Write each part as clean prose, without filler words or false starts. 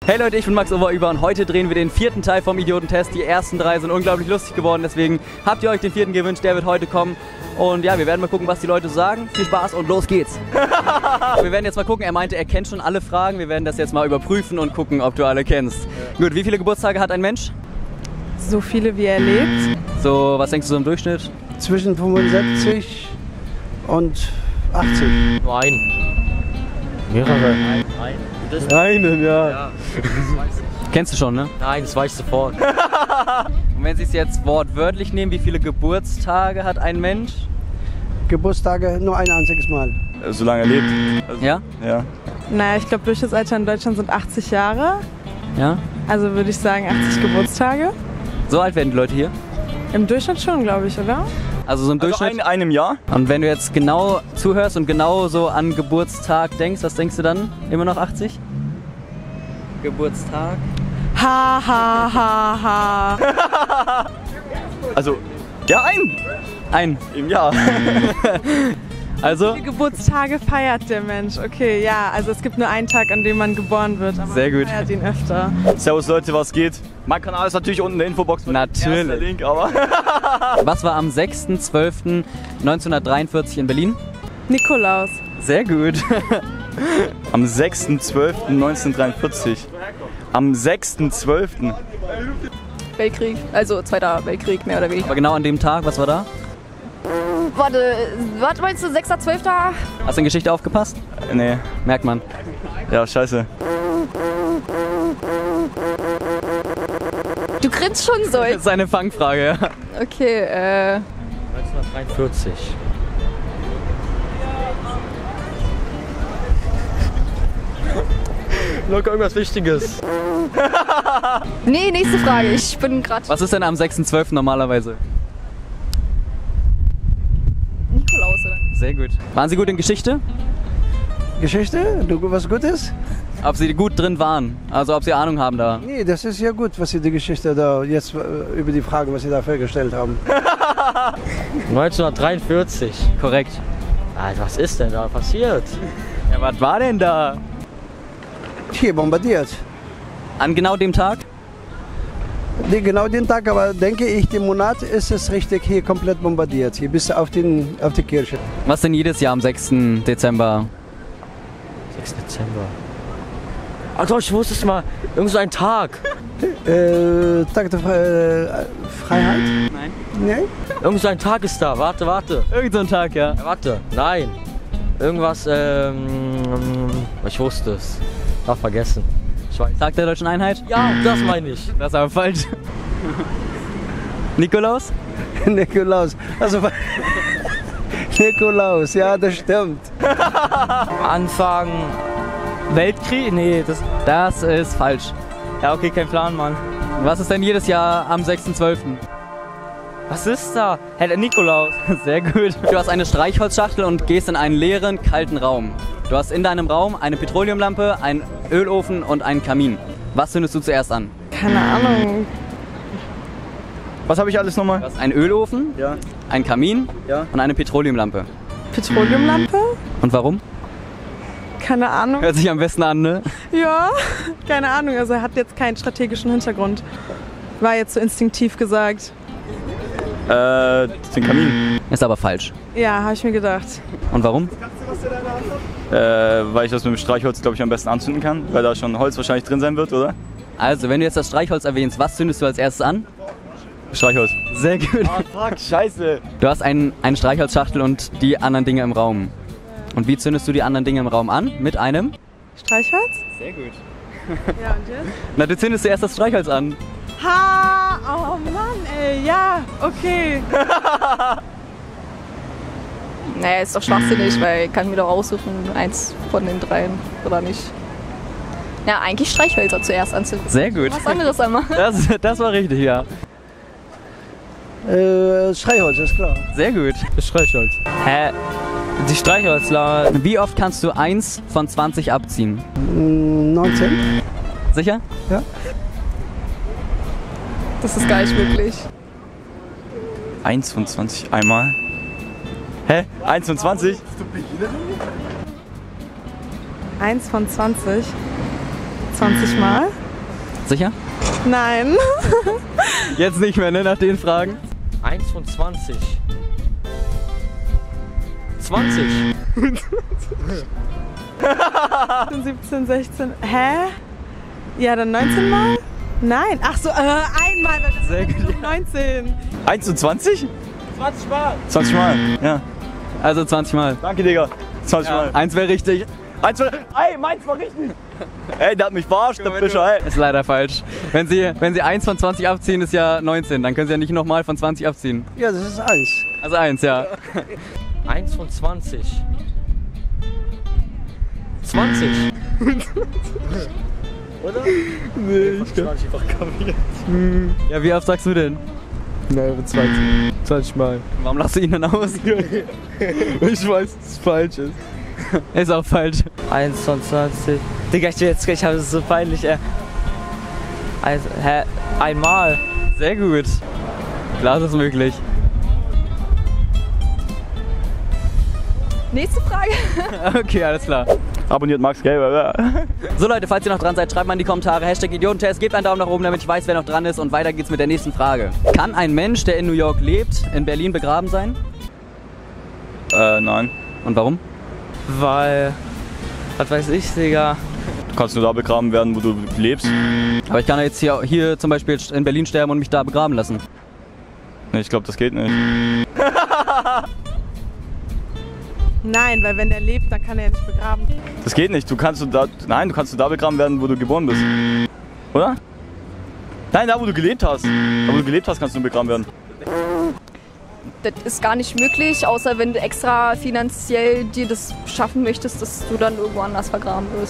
Hey Leute, ich bin Max Oberüber und heute drehen wir den vierten Teil vom Idiotentest. Die ersten drei sind unglaublich lustig geworden, deswegen habt ihr euch den vierten gewünscht, der wird heute kommen. Und ja, wir werden mal gucken, was die Leute sagen. Viel Spaß und los geht's! Wir werden jetzt mal gucken, er meinte, er kennt schon alle Fragen. Wir werden das jetzt mal überprüfen und gucken, ob du alle kennst. Ja. Gut, wie viele Geburtstage hat ein Mensch? So viele, wie er lebt. So, was denkst du so im Durchschnitt? Zwischen 75 und 80. Nur einen. Mehrere. Einen, ja. Kennst du schon, ne? Nein, das weiß ich sofort. Und wenn Sie es jetzt wortwörtlich nehmen, wie viele Geburtstage hat ein Mensch? Geburtstage nur ein einziges Mal. Solange er lebt. Also, Ja? Ja. Naja, ich glaube, Durchschnittsalter in Deutschland sind 80 Jahre. Ja? Also würde ich sagen 80 Geburtstage. So alt werden die Leute hier? Im Durchschnitt schon, glaube ich, oder? Also so im Durchschnitt? Also einem Jahr? Und wenn du jetzt genau zuhörst und genau so an Geburtstag denkst, was denkst du dann? Immer noch 80? Geburtstag? Ha, ha, ha, ha. Also, ja, Ein. im Jahr. Also? Wie viele Geburtstage feiert der Mensch? Okay, ja, also es gibt nur einen Tag, an dem man geboren wird, aber Sehr gut. man feiert ihn öfter. Servus Leute, was geht? Mein Kanal ist natürlich unten in der Infobox. Natürlich. Erster Link, aber Was war am 6.12.1943 in Berlin? Nikolaus. Sehr gut. am 6.12.1943. Am 6.12. Weltkrieg, also Zweiter Weltkrieg, mehr oder weniger. Aber genau an dem Tag, was war da? Warte, was meinst du, 6.12.? Hast du in Geschichte aufgepasst? Nee, Merkt man. ja, scheiße. Du grinst schon so. Das ist eine Fangfrage, ja. Okay, 1943. Locker irgendwas Wichtiges. nee, nächste Frage. Ich bin gerade Was ist denn am 6.12. normalerweise? Nikolaus, oder? Sehr gut. Waren Sie gut in Geschichte? Geschichte? Du was Gutes? Ob Sie gut drin waren? Also ob Sie Ahnung haben da? Nee, das ist ja gut, was Sie die Geschichte da jetzt über die Fragen, was Sie dafür gestellt haben. 1943. Korrekt. Alter, was ist denn da passiert? Ja, was war denn da? Hier bombardiert. An genau dem Tag? Genau den Tag, aber denke ich, den Monat ist es richtig hier komplett bombardiert. Hier bis auf die Kirche. Was denn jedes Jahr am 6. Dezember? 6. Dezember. Ach doch, ich wusste es mal. Irgend so ein Tag. Tag der Freiheit? Nein. Nee? Irgend so ein Tag ist da. Warte. Irgend so ein Tag, ja. Ja, warte. Nein. Irgendwas, ich wusste es. Hab vergessen. Ich weiß. Tag der Deutschen Einheit? Ja, das meine ich. Das ist aber falsch. Nikolaus? Nikolaus. Also, Nikolaus, ja, das stimmt. Anfang Weltkrieg? Nee, Das ist falsch. ja okay, kein Plan, Mann. Was ist denn jedes Jahr am 6.12.? Was ist da? Hey, der Nikolaus. Sehr gut. Du hast eine Streichholzschachtel und gehst in einen leeren, kalten Raum. Du hast in deinem Raum eine Petroleumlampe, einen Ölofen und einen Kamin. Was zündest du zuerst an? Keine Ahnung. Was habe ich alles Du nochmal? hast einen Ölofen, Ja. einen Kamin Ja. und eine Petroleumlampe. Petroleumlampe? Und warum? Keine Ahnung. Hört sich am besten an, ne? Ja, keine Ahnung. Also er hat jetzt keinen strategischen Hintergrund. War jetzt so instinktiv gesagt. Den Kamin. Ist aber falsch. Ja, habe ich mir gedacht. Und warum? Weil ich das mit dem Streichholz, glaube ich, am besten anzünden kann. Weil da schon Holz wahrscheinlich drin sein wird, oder? Also, wenn du jetzt das Streichholz erwähnst, was zündest du als erstes an? Streichholz. Sehr gut. Fuck, scheiße. Du hast eine Streichholzschachtel und die anderen Dinge im Raum. Und wie zündest du die anderen Dinge im Raum an? Mit einem? Streichholz? Sehr gut. Ja, und jetzt? Na, du zündest zuerst das Streichholz an. Ha! Oh Mann, ey. Ja, okay. Naja, ist doch schwachsinnig, weil ich kann mir doch aussuchen, eins von den dreien, oder nicht? Ja, eigentlich Streichhölzer zuerst anzünden. Sehr gut. Was anderes einmal. Das war richtig, ja. Streichholz, ist klar. Sehr gut. Das Streichholz. Hä? Die Streichholzler. Wie oft kannst du 1 von 20 abziehen? 19. Sicher? Ja. Das ist gar nicht möglich. 1 von 20 einmal. Hä? 1 von 20? 1 von 20. 20 Mal. Sicher? Nein. Jetzt nicht mehr, ne, nach den Fragen. 1 von 20. 20. 17, 16. Hä? Ja, dann 19 Mal? Nein. Ach so, einmal, weil das Sehr gut. 19. 1 zu 20? 20 Mal. 20 Mal, ja. Also 20 Mal. Danke, Digga. 20 Mal. Eins wäre richtig. Ey, meins war richtig. Ey, der hat mich verarscht, der Fischer, ey. Ist leider falsch. Wenn Sie 1 von 20 abziehen, ist ja 19. Dann können Sie ja nicht nochmal von 20 abziehen. Ja, das ist 1. Also 1, ja. 1 von 20. 20. Oder? Nee, ich kann einfach kapiert. Ja, wie oft sagst du denn? Nein, 20 Mal. Warum lachst du ihn dann aus? Ich weiß, dass es falsch ist. Ist auch falsch. 1 von 20. Digga, ich habe es so peinlich, Einmal. Sehr gut. Klar, ist es möglich. Nächste Frage. Okay, alles klar. Abonniert Max Gelber. So Leute, falls ihr noch dran seid, schreibt mal in die Kommentare Hashtag Idiotentest, gebt einen Daumen nach oben, damit ich weiß, wer noch dran ist, und weiter geht's mit der nächsten Frage. Kann ein Mensch, der in New York lebt, in Berlin begraben sein? Nein. Und warum? Weil, was weiß ich, Digga. Du kannst nur da begraben werden, wo du lebst. Aber ich kann ja jetzt hier zum Beispiel in Berlin sterben und mich da begraben lassen. Nee, ich glaube, das geht nicht. Nein, weil wenn der lebt, dann kann er ja nicht begraben. Das geht nicht. Du kannst nur da begraben werden, wo du geboren bist. Oder? Nein, da wo du gelebt hast. Da wo du gelebt hast, kannst du begraben werden. Das ist gar nicht möglich, außer wenn du extra finanziell dir das schaffen möchtest, dass du dann irgendwo anders vergraben wirst.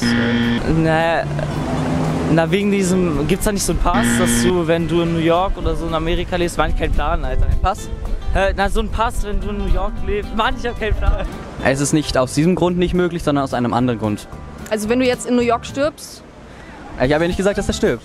Na, wegen diesem, gibt's da nicht so einen Pass, dass du, wenn du in New York oder so in Amerika lebst, war ich kein Plan, Alter. Pass? Na, so ein Pass, wenn du in New York lebst, Mann, ich hab keinen Plan. Es ist nicht aus diesem Grund nicht möglich, sondern aus einem anderen Grund. Also wenn du jetzt in New York stirbst, Ich habe ja nicht gesagt, dass er stirbt.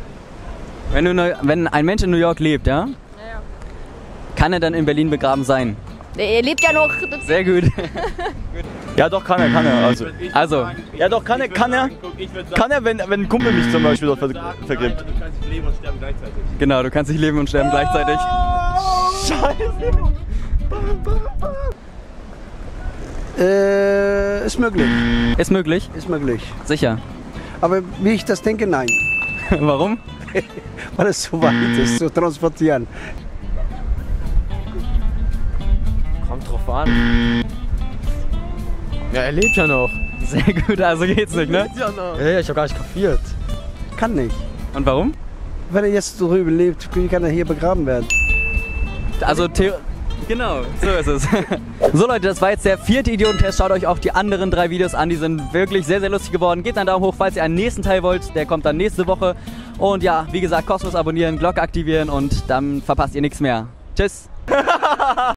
Wenn ein Mensch in New York lebt, ja? Kann er dann in Berlin begraben sein? er lebt ja noch. Sehr gut. Ja, doch, kann er. Also, Ja, doch, kann er. Kann er, wenn ein Kumpel mich zum Beispiel dort vergräbt. genau, du kannst nicht leben und sterben gleichzeitig. Ist möglich. Ist möglich? Ist möglich. Sicher. Aber wie ich das denke, nein. Warum? Weil es so weit ist, zu transportieren. Kommt drauf an. Ja, er lebt ja noch. Sehr gut, also geht's nicht, ne? Ja, ich hab gar nicht kapiert. Kann nicht. Und warum? Wenn er jetzt drüben lebt, kann er hier begraben werden. Also genau, so ist es. So Leute, das war jetzt der 4. Idiotentest. Schaut euch auch die anderen 3 Videos an, die sind wirklich sehr, sehr lustig geworden. Gebt einen Daumen hoch, falls ihr einen nächsten Teil wollt. Der kommt dann nächste Woche. Und ja, wie gesagt, kostenlos abonnieren, Glocke aktivieren und dann verpasst ihr nichts mehr. Tschüss!